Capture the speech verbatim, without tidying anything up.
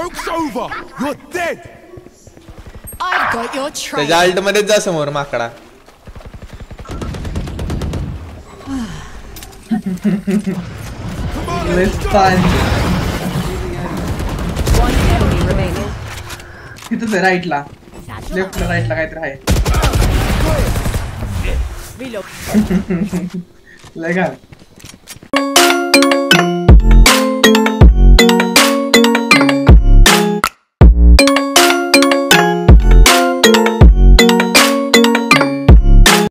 Joke's over. You're dead. I've got your trail. त्याच्या अल्ट मध्ये जा समोर माकडा. Let's find. One enemy remaining. तिथंच आहे राईटला. लेफ्टला राईटला काहीतरी आहे. Reload. लय घाल.